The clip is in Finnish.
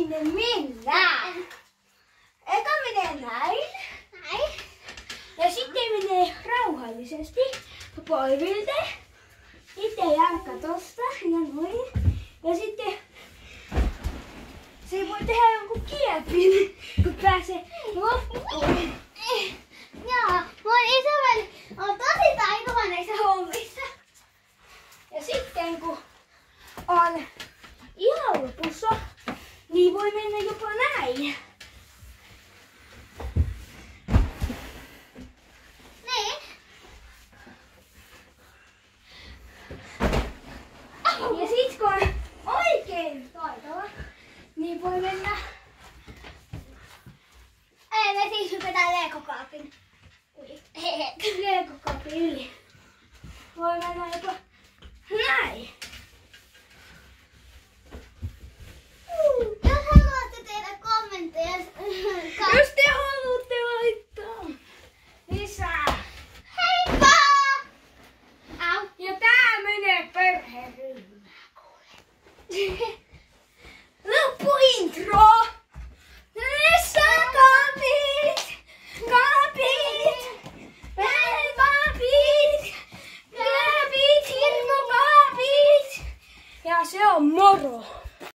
sinne mennään. Eka menee näin. Näin. Ja sitten menee rauhallisesti polvilta. Sitten jalka tosta ja noin. Ja sitten se voi tehdä jonkun kiepin, kun pääsee loppuun. Joo, mun isäväli on tosi taitava näissä hommissa. Ja sitten kun on ihan lopussa, niin voi mennä jopa näin. Niin. Ja sit kun on oikein taitava, niin voi mennä. Ei, me siis hypätään Lego-kaapin yli. Lego-kaapin yli. Voi mennä jopa näin.